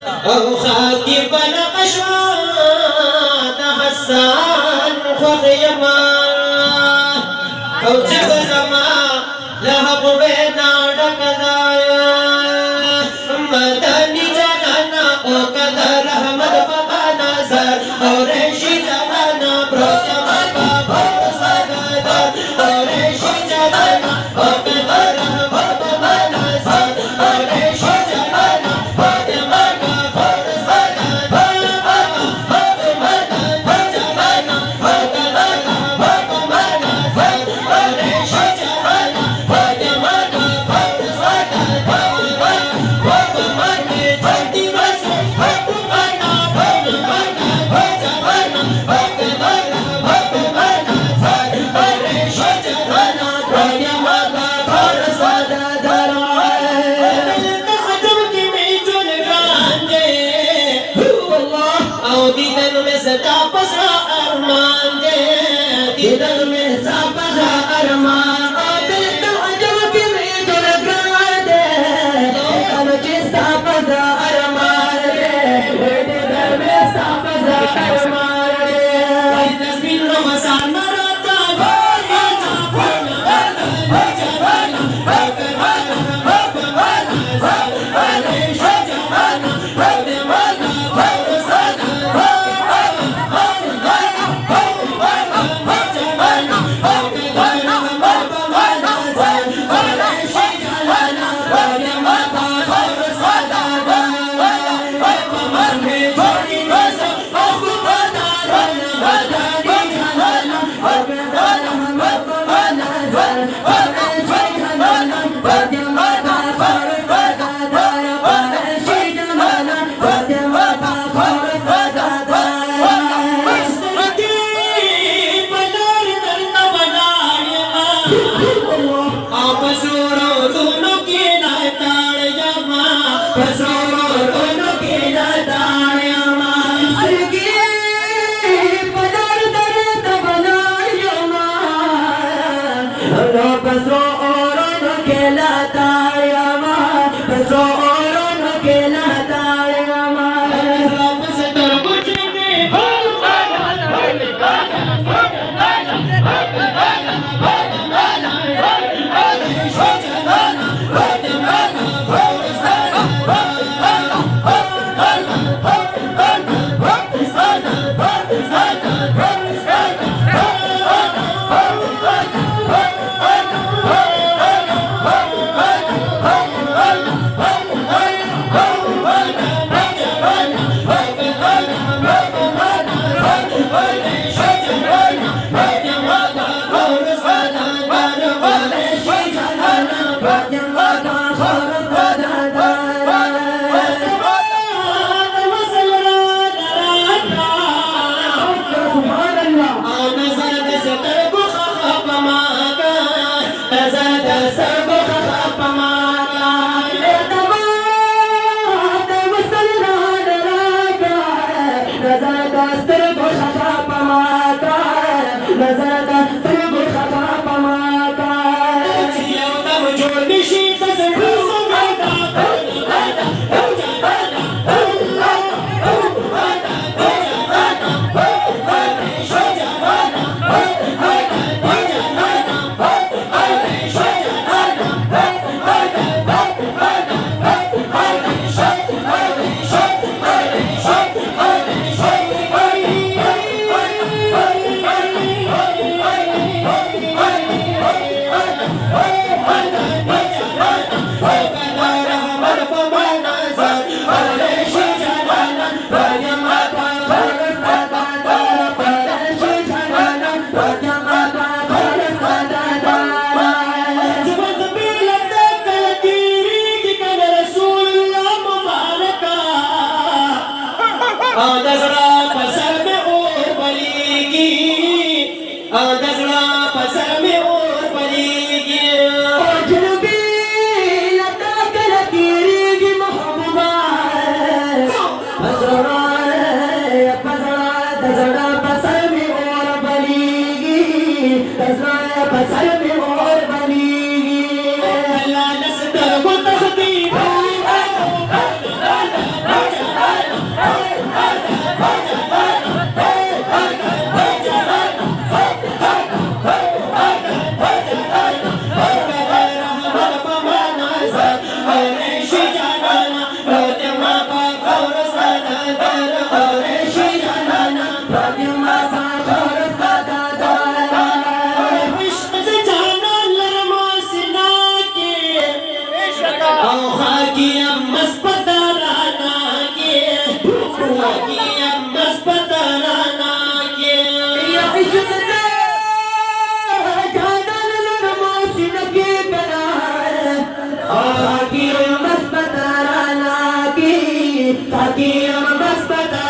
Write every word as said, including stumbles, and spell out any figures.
खाकी बनकशवा हसन ख्वयमा जग जमा लहब बेना डकदाया मदनी जनाना ओ कदर अहमद बाबा नजर और शी जनाना ब्रोजमा बाबा सदा और शी जनाना ओ कदर अहमद बाबा नजर और शी जनाना फातिमा का सदा फातिमा फातिमा जनाना ओ कदर अहमद बाबा नजर और शी जनाना फातिमा का सदा फातिमा फातिमा के जल्दी बस फातिमा ना फातिमा ना जनाना फातिमा ना फातिमा नजर और शी जनाना फातिमा का सदा दीदन में सदा पसरा अरमान दे दीदन में सदा पसरा अरमान दिल तो अजब के में जो लगा दे दिल के सदा पसरा अरमान दे दिल में सदा पसरा अरमान दे तस्वीर नो मसाना राता भोजना भोजना भोजना भगवान भगवान अरे शजाना भगवान और सदागर और शीराना फातिमा और सदागर इश्क से जाना लरमा सिना के औहा की अम्मस पतराना के औहा की अम्मस पतराना के या इश्क से जाना लरमा सिना के करार औहा की अम्मस पतराना की ताकि अम्मस पतराना